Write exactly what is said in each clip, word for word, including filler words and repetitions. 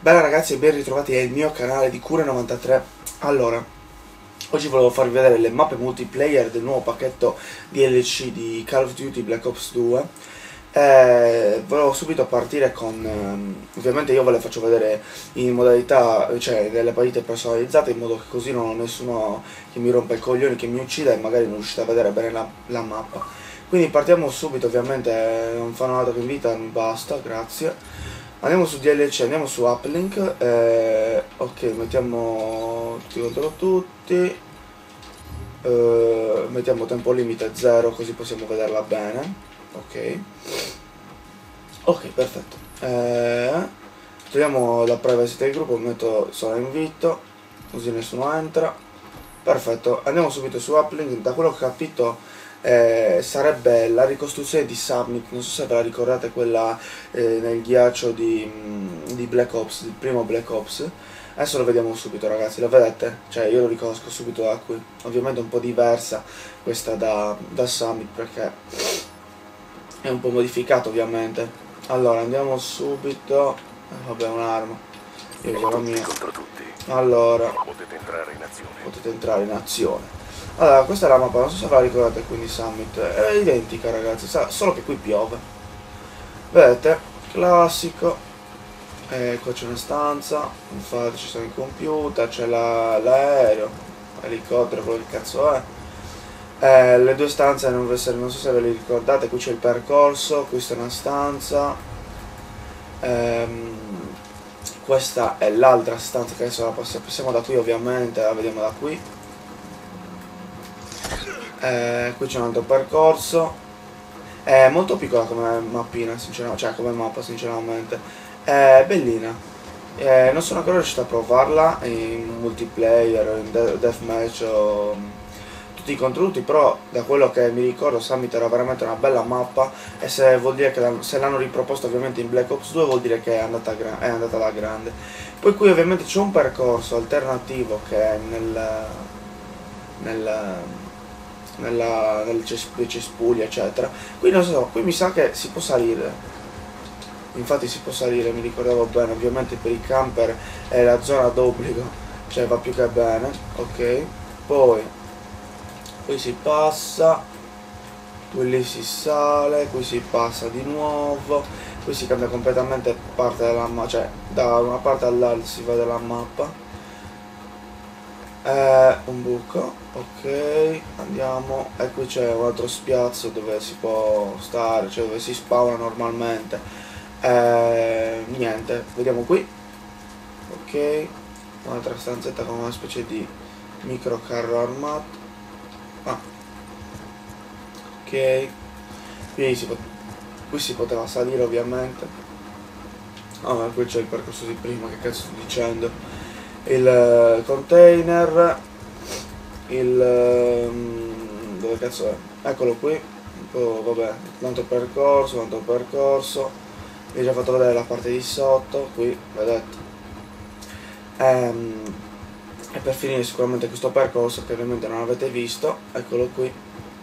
Bella ragazzi e ben ritrovati nel mio canale di Cure novantatré. Allora, oggi volevo farvi vedere le mappe multiplayer del nuovo pacchetto D L C di Call of Duty Black Ops due. Eh, volevo subito partire con, ehm, ovviamente io ve le faccio vedere in modalità, cioè delle partite personalizzate, in modo che così non ho nessuno che mi rompa i coglioni, che mi uccida e magari non riuscite a vedere bene la, la mappa. Quindi partiamo subito, ovviamente non fanno altro che invitarmi, basta, grazie. Andiamo su D L C, andiamo su Uplink, eh, ok, mettiamo tutti contro tutti, eh, mettiamo tempo limite zero così possiamo vederla bene, ok, ok, perfetto, eh, togliamo la privacy del gruppo, metto solo invito, così nessuno entra, perfetto, andiamo subito su Uplink. Da quello che ho capito Eh, sarebbe la ricostruzione di Summit, non so se ve la ricordate, quella eh, nel ghiaccio di, di Black Ops, il primo Black Ops. Adesso lo vediamo subito ragazzi, lo vedete? Cioè io lo riconosco subito da qui. Ovviamente è un po' diversa questa da, da Summit perché è un po' modificato ovviamente. Allora andiamo subito, eh, vabbè, un'arma, io uso la mia. Allora, potete entrare in azione. Potete entrare in azione. Allora, questa è la mappa, non so se ve la ricordate, quindi Summit è identica ragazzi, solo che qui piove. Vedete, classico, eh, qua c'è una stanza, infatti ci sono i computer, c'è l'aereo, la, l'elicottero, quello che cazzo è. Eh, le due stanze non, non so se ve le ricordate, qui c'è il percorso, questa è una stanza, ehm, questa è l'altra stanza che adesso la passiamo da qui ovviamente, la vediamo da qui. Eh, qui c'è un altro percorso, è molto piccola come mappina, sinceramente, cioè come mappa sinceramente, è bellina, eh, non sono ancora riuscito a provarla in multiplayer, in de deathmatch o tutti i contenuti, però da quello che mi ricordo Summit era veramente una bella mappa e se vuol dire che se l'hanno riproposta ovviamente in Black Ops due vuol dire che è andata, è andata alla grande. Poi qui ovviamente c'è un percorso alternativo che è nel... nel Nella, nel cesp cespugli eccetera. Qui non so, qui mi sa che si può salire, infatti si può salire, mi ricordavo bene, ovviamente per i camper è la zona d'obbligo, cioè va più che bene, ok. Poi qui si passa, qui lì si sale, qui si passa di nuovo, qui si cambia completamente parte della mappa, cioè da una parte all'altra si vede la mappa. Eh, un buco, ok, andiamo, e qui c'è un altro spiazzo dove si può stare, cioè dove si spawna normalmente. Eh, niente, vediamo qui, ok, un'altra stanzetta con una specie di micro carro armato, ah, ok, qui si, qui si poteva salire ovviamente. Ah, qui c'è il percorso di prima, che cazzo sto dicendo? Il container, il um, dove cazzo è? Eccolo qui. Oh, vabbè, tanto percorso, tanto percorso. Vi ho già fatto vedere la parte di sotto, qui, vedete. Ehm, e per finire sicuramente questo percorso che ovviamente non avete visto, eccolo qui.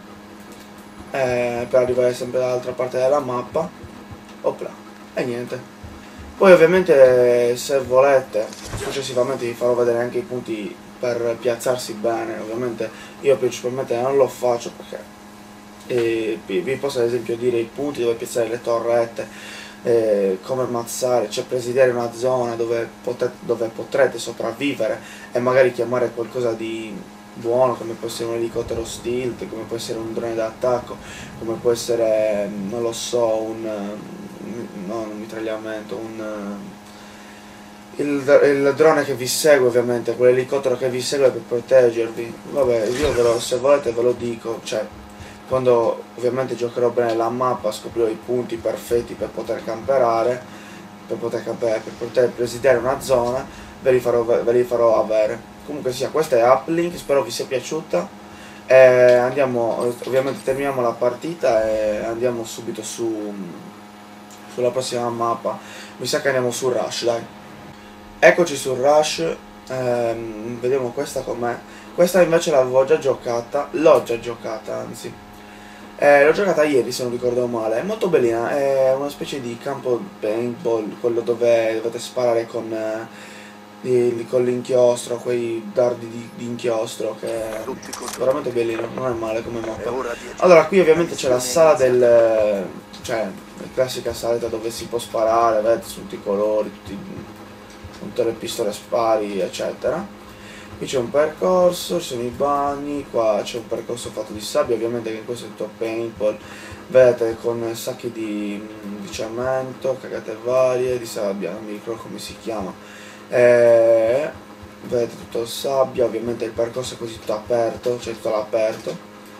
Eh, per arrivare sempre dall'altra parte della mappa. Opla, e niente. Poi ovviamente se volete successivamente vi farò vedere anche i punti per piazzarsi bene, ovviamente io principalmente non lo faccio perché eh, vi posso ad esempio dire i punti dove piazzare le torrette, eh, come ammazzare, cioè presidiare una zona dove, potete, dove potrete sopravvivere e magari chiamare qualcosa di buono, come può essere un elicottero stealth, come può essere un drone d'attacco, come può essere, non lo so, un... no, un mitragliamento, un... Il, il drone che vi segue ovviamente, quell'elicottero che vi segue per proteggervi. Vabbè, io ve lo, se volete ve lo dico, cioè, quando ovviamente giocherò bene la mappa, scoprirò i punti perfetti per poter camperare, per poter camperare, per poter presidiare una zona, ve li farò, ve li farò avere. Comunque sia, questa è Uplink, spero vi sia piaciuta. E andiamo, ovviamente terminiamo la partita e andiamo subito su... sulla prossima mappa. Mi sa che andiamo su Rush, dai. Eccoci su Rush, ehm, vediamo questa com'è. Questa invece l'avevo già giocata, l'ho già giocata anzi. Eh, l'ho giocata ieri se non ricordo male, è molto bellina, è una specie di campo paintball, quello dove dovete sparare con, eh, di- con l'inchiostro, quei dardi di, di inchiostro, che è veramente bellino, non è male come mappa. Allora, qui ovviamente c'è la sala del... cioè, la classica saletta dove si può sparare, vedete, tutti i colori, tutti, tutte le pistole spari, eccetera. Qui c'è un percorso, ci sono i bagni, qua c'è un percorso fatto di sabbia, ovviamente che in questo è tutto paintball, vedete, con sacchi di, di cemento, cagate varie, di sabbia, non mi ricordo come si chiama. E, vedete tutto sabbia, ovviamente il percorso è così tutto aperto, c'è tutto all'aperto.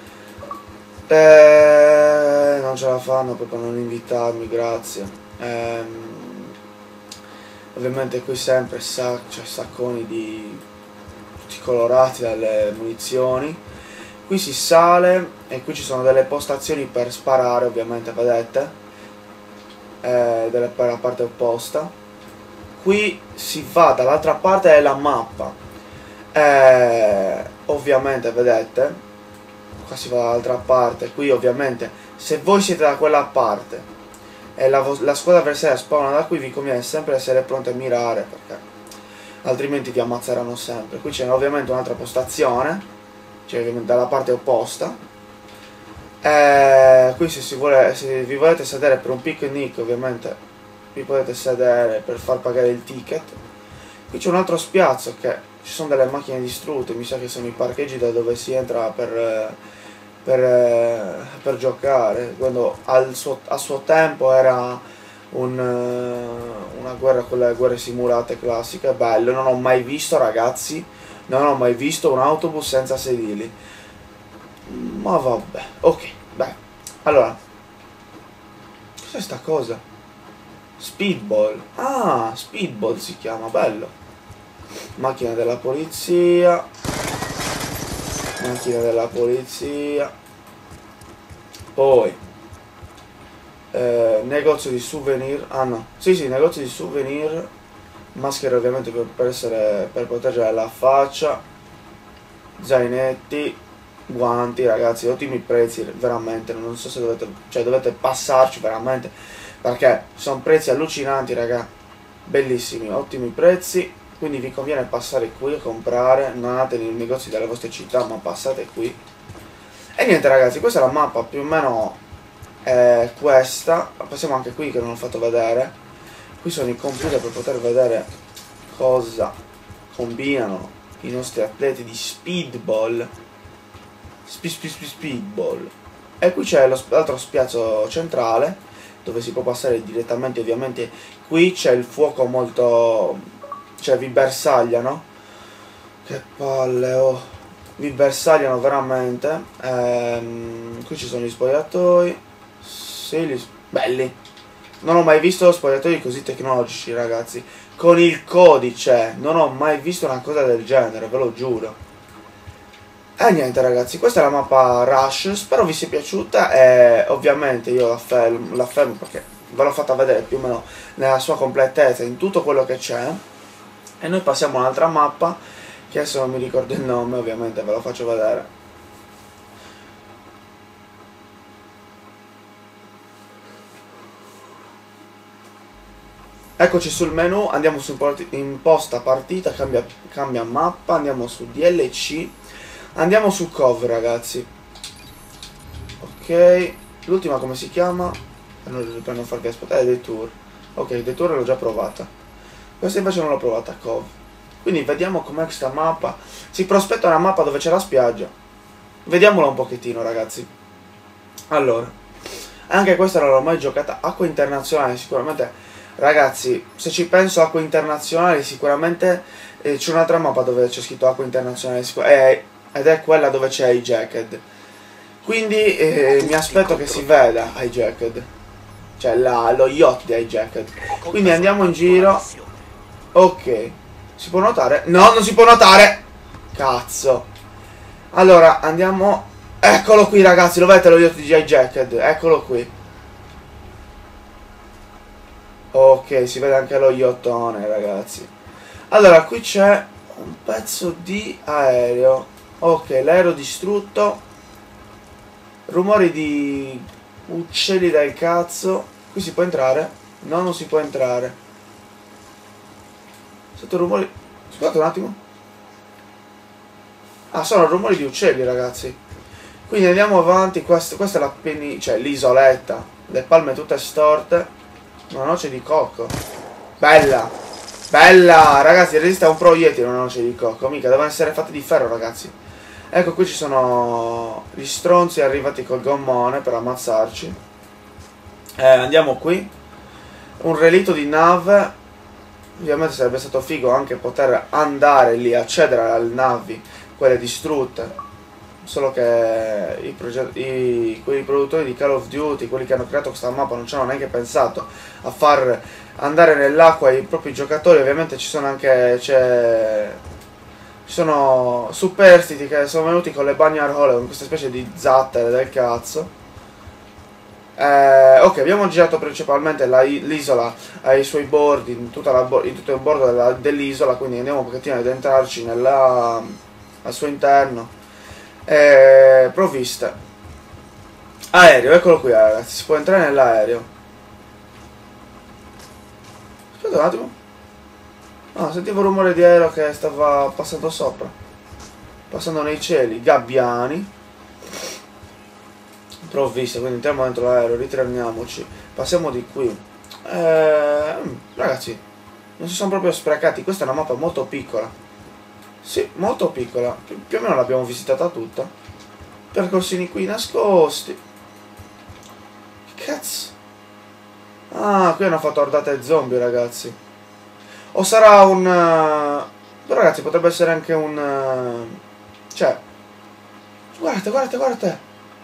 E non ce la fanno proprio a non invitarmi, grazie. Ehm, ovviamente qui sempre sac cioè, sacconi di... tutti colorati dalle munizioni. Qui si sale e qui ci sono delle postazioni per sparare, ovviamente, vedete, eh, delle, per la parte opposta. Qui si va dall'altra parte della mappa, eh, ovviamente, vedete, qua si va dall'altra parte. Qui ovviamente se voi siete da quella parte e la, la squadra avversaria spawna da qui, vi conviene sempre essere pronti a mirare, perché altrimenti vi ammazzeranno sempre. Qui c'è ovviamente un'altra postazione, cioè ovviamente dalla parte opposta. E qui se, si vuole, se vi volete sedere per un picnic, ovviamente vi potete sedere per far pagare il ticket. Qui c'è un altro spiazzo, che ci sono delle macchine distrutte, mi sa che sono i parcheggi da dove si entra per, per, per giocare, quando al suo, a suo tempo era Un, una guerra, quelle guerre simulate classiche, bello. Non ho mai visto, ragazzi, non ho mai visto un autobus senza sedili, ma vabbè. Ok, beh, allora, cos'è sta cosa? Speedball, ah, speedball si chiama, bello. Macchina della polizia, macchina della polizia, poi Eh, negozio di souvenir, ah no, sì sì, negozio di souvenir, maschere ovviamente per, per essere, per proteggere la faccia, zainetti, guanti, ragazzi, ottimi prezzi, veramente, non so se dovete, cioè dovete passarci veramente, perché sono prezzi allucinanti, raga, bellissimi, ottimi prezzi, quindi vi conviene passare qui a comprare, non andate nei negozi delle vostre città, ma passate qui. E niente, ragazzi, questa è la mappa più o meno. Eh, questa, passiamo anche qui che non ho fatto vedere. Qui sono i computer per poter vedere cosa combinano i nostri atleti di speedball. Sp sp sp speedball. E qui c'è l'altro spiazzo centrale dove si può passare direttamente, ovviamente. Qui c'è il fuoco molto, cioè vi bersagliano. Che palle, oh, vi bersagliano veramente. Ehm, qui ci sono gli spogliatoi. Sì, li... belli. Non ho mai visto spogliatoi così tecnologici, ragazzi. Con il codice. Non ho mai visto una cosa del genere, ve lo giuro. E niente, ragazzi, questa è la mappa Rush. Spero vi sia piaciuta. E ovviamente io la fermo, la fermo perché ve l'ho fatta vedere più o meno nella sua completezza, in tutto quello che c'è. E noi passiamo a un'altra mappa, che adesso non mi ricordo il nome, ovviamente ve lo faccio vedere. Eccoci sul menu, andiamo su imposta partita, cambia, cambia mappa, andiamo su D L C, andiamo su C O V, ragazzi. Ok, l'ultima come si chiama? Per non farvi aspettare, è Detour. Ok, Detour l'ho già provata. Questa invece non l'ho provata, C O V. Quindi vediamo com'è questa mappa. Si prospetta una mappa dove c'è la spiaggia. Vediamola un pochettino, ragazzi. Allora, anche questa non l'ho mai giocata. Acqua internazionale, sicuramente. Ragazzi, se ci penso, acqua internazionale, sicuramente eh, c'è un'altra mappa dove c'è scritto acqua internazionale, eh, ed è quella dove c'è Hijacked. Quindi eh, mi aspetto che si veda Hijacked, cioè la, lo yacht di Hijacked. Quindi andiamo in giro. Ok, si può notare? No, non si può notare! Cazzo. Allora, andiamo. Eccolo qui, ragazzi, lo vedete lo yacht di Hijacked? Eccolo qui. Ok, si vede anche lo iottone, ragazzi. Allora, qui c'è un pezzo di aereo. Ok, l'aereo distrutto. Rumori di uccelli del cazzo. Qui si può entrare? No, non si può entrare. Sotto rumori... Scusate un attimo. Ah, sono rumori di uccelli, ragazzi. Quindi andiamo avanti. Questa, questa è la penni... cioè l'isoletta. Le palme tutte storte. Una noce di cocco. Bella. Bella. Ragazzi, resiste a un proiettile una noce di cocco. Mica, devono essere fatte di ferro, ragazzi. Ecco, qui ci sono gli stronzi arrivati col gommone per ammazzarci. Eh, andiamo qui. Un relitto di nave. Ovviamente sarebbe stato figo anche poter andare lì, accedere alle navi, quelle distrutte. Solo che i, i quei produttori di Call of Duty, quelli che hanno creato questa mappa, non ci hanno neanche pensato a far andare nell'acqua i propri giocatori. Ovviamente ci sono anche... c'è... ci sono superstiti che sono venuti con le bagnarole, con questa specie di zattere del cazzo. Eh, ok, abbiamo girato principalmente l'isola ai suoi bordi, in, tutta la, in tutto il bordo dell'isola, quindi andiamo un pochettino ad entrarci nella, al suo interno. Eh, provviste. Aereo, eccolo qui, ragazzi, si può entrare nell'aereo. Aspetta un attimo. No, sentivo il rumore di aereo che stava passando sopra. Passando nei cieli, gabbiani. Provviste, quindi entriamo dentro l'aereo, ritorniamoci. Passiamo di qui. Eh, ragazzi, non si sono proprio sprecati. Questa è una mappa molto piccola. Sì, molto piccola. Pi più o meno l'abbiamo visitata tutta. Percorsini qui nascosti. Che cazzo? Ah, qui hanno fatto ordate zombie, ragazzi. O sarà un... Uh... Però, ragazzi, potrebbe essere anche un... Uh... Cioè... Guardate, guardate, guardate.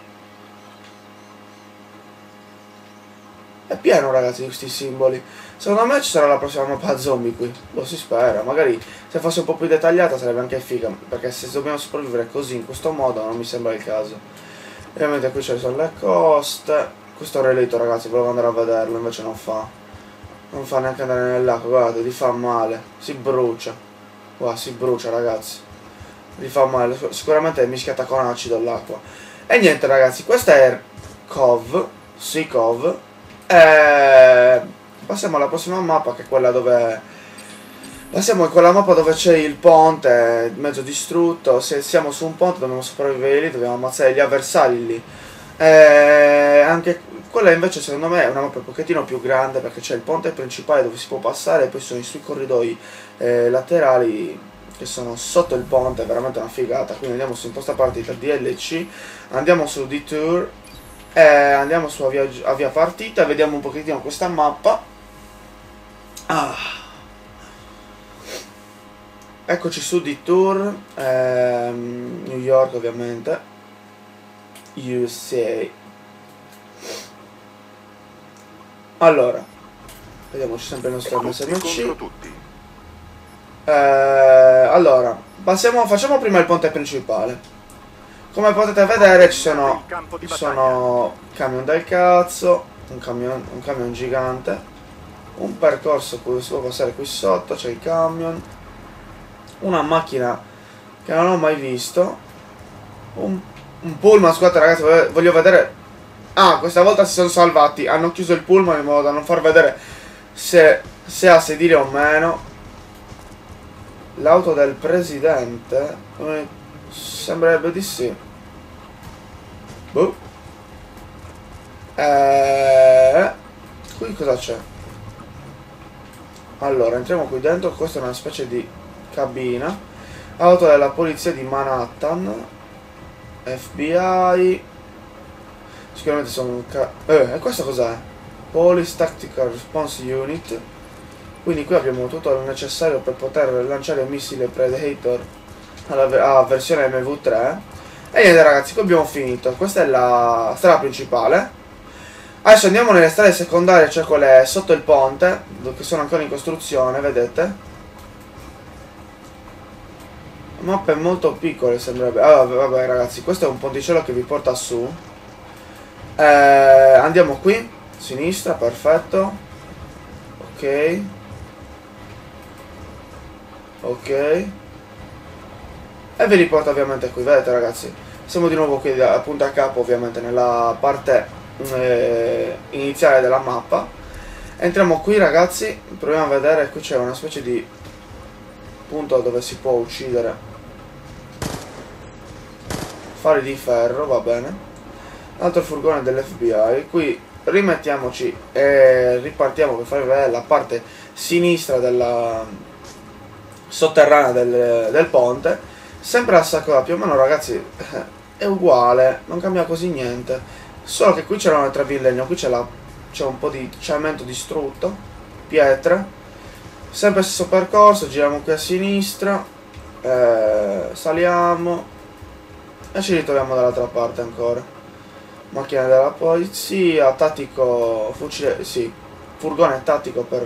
È pieno, ragazzi, di questi simboli. Secondo me ci sarà la prossima mappa zombie qui. Lo si spera. Magari se fosse un po' più dettagliata sarebbe anche figa. Perché se dobbiamo sopravvivere così, in questo modo, non mi sembra il caso. Ovviamente qui ci sono le coste. Questo è un relitto, ragazzi, volevo andare a vederlo, invece non fa. Non fa neanche andare nell'acqua, guardate, gli fa male. Si brucia. Qua si brucia, ragazzi. Gli fa male. Sicuramente è mischiata con acido l'acqua. E niente, ragazzi, questa è Cove. Sea Cove. E passiamo alla prossima mappa, che è quella dove passiamo in quella mappa dove c'è il ponte mezzo distrutto. Se siamo su un ponte dobbiamo sopravvivere lì, dobbiamo ammazzare gli avversari lì. E anche quella invece secondo me è una mappa un pochettino più grande, perché c'è il ponte principale dove si può passare e poi sono i suoi corridoi eh, laterali che sono sotto il ponte. È veramente una figata. Quindi andiamo su imposta partita D L C, andiamo su Detour. Eh, andiamo su avvia, avvia partita, vediamo un pochettino questa mappa. Ah. Eccoci su Detour, ehm, New York ovviamente, U S A. Allora, vediamoci sempre il nostro M S M C. Eh, allora, passiamo, facciamo prima il ponte principale. Come potete vedere ci sono, ci sono camion del cazzo, un camion, un camion gigante, un percorso che si può passare qui sotto, c'è il camion, una macchina che non ho mai visto, un, un pullman, scusate ragazzi, voglio vedere... Ah, questa volta si sono salvati, hanno chiuso il pullman in modo da non far vedere se, se ha sedile o meno. L'auto del presidente... Sembrerebbe di sì. Boh. Eh, qui cosa c'è? Allora, entriamo qui dentro. Questa è una specie di cabina. Auto della polizia di Manhattan. F B I. Sicuramente sono un ca... Eh, e questo cos'è? Police Tactical Response Unit. Quindi qui abbiamo tutto il necessario per poter lanciare il missile Predator alla ah, versione M V tre. E niente ragazzi, qui abbiamo finito. Questa è la strada principale. Adesso andiamo nelle strade secondarie, cioè quelle sotto il ponte, che sono ancora in costruzione, vedete? La mappa è molto piccola, sembrerebbe. Ah, vabbè ragazzi, questo è un ponticello che vi porta su. eh, Andiamo qui, sinistra, perfetto. Ok. Ok. E vi riporto ovviamente qui, vedete ragazzi, Siamo di nuovo qui da punto a capo, ovviamente nella parte eh, iniziale della mappa. Entriamo qui ragazzi, proviamo a vedere, qui c'è una specie di punto dove si può uccidere fari di ferro, va bene. Altro furgone dell'F B I, qui rimettiamoci e ripartiamo per farvi vedere la parte sinistra della sotterranea del, del ponte. Sempre la sacola, più o meno ragazzi è uguale, non cambia quasi niente, solo che qui c'erano le travi in legno, qui c'è un po' di cemento distrutto, pietre. Sempre il stesso percorso, giriamo qui a sinistra, eh, saliamo e ci ritroviamo dall'altra parte ancora. Macchina della polizia, tattico, fucile, sì, furgone tattico per,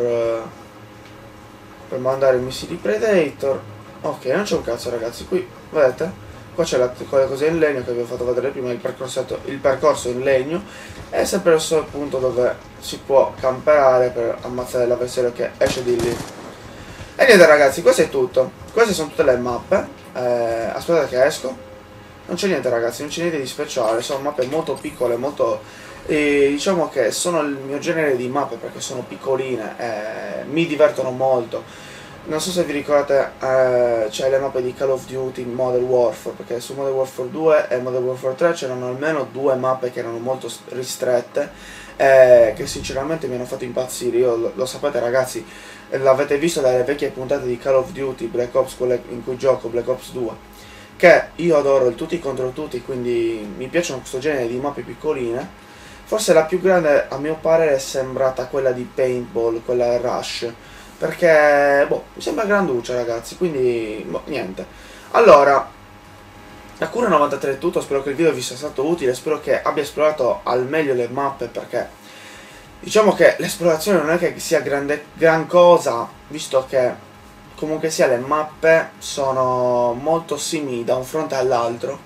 per mandare i missili Predator. Ok, non c'è un cazzo ragazzi, qui, vedete? Qua c'è la cosa in legno che vi ho fatto vedere prima, il percorso, il percorso in legno. È sempre lo stesso punto dove si può camperare per ammazzare l'avversario che esce di lì. E niente ragazzi, questo è tutto. Queste sono tutte le mappe. Eh, aspettate che esco. Non c'è niente ragazzi, non c'è niente di speciale, sono mappe molto piccole, molto... Eh, diciamo che sono il mio genere di mappe perché sono piccoline, eh, mi divertono molto. Non so se vi ricordate, eh, c'è le mappe di Call of Duty Modern Warfare, perché su Modern Warfare due e Modern Warfare tre c'erano almeno due mappe che erano molto ristrette, eh, che sinceramente mi hanno fatto impazzire. Io lo, lo sapete ragazzi, l'avete visto dalle vecchie puntate di Call of Duty Black Ops, quelle in cui gioco, Black Ops due, che io adoro il tutti contro tutti, quindi mi piacciono questo genere di mappe piccoline. Forse la più grande a mio parere è sembrata quella di Paintball, quella Rush, perché boh, mi sembra granduccia ragazzi, quindi boh, niente. Allora, da Cura novantatré è tutto, spero che il video vi sia stato utile, spero che abbia esplorato al meglio le mappe, perché diciamo che l'esplorazione non è che sia grande, gran cosa, visto che comunque sia le mappe sono molto simili da un fronte all'altro.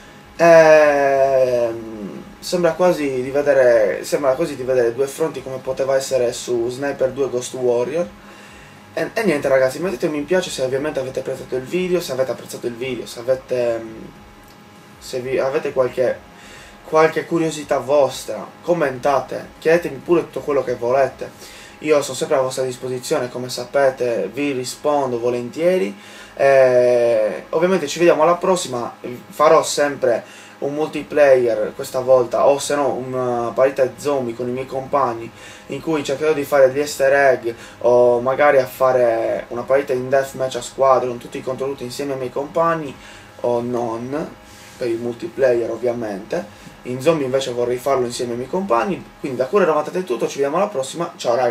Ehm, sembra quasi di vedere sembra quasi di vedere due fronti come poteva essere su Sniper due Ghost Warrior. E, e niente ragazzi, mettete un mi piace se ovviamente avete apprezzato il video, se avete apprezzato il video, se avete se vi avete qualche qualche curiosità vostra, commentate, chiedetemi pure tutto quello che volete. Io sono sempre a vostra disposizione, come sapete, vi rispondo volentieri. Eh, ovviamente ci vediamo alla prossima, farò sempre un multiplayer questa volta, o se no una partita zombie con i miei compagni, in cui cercherò di fare degli easter egg, o magari a fare una partita in deathmatch a squadra, con tutti contro tutti insieme ai miei compagni, o non, per il multiplayer ovviamente. In zombie invece vorrei farlo insieme ai miei compagni. Quindi da Cura novantatré è tutto, ci vediamo alla prossima, ciao ragazzi.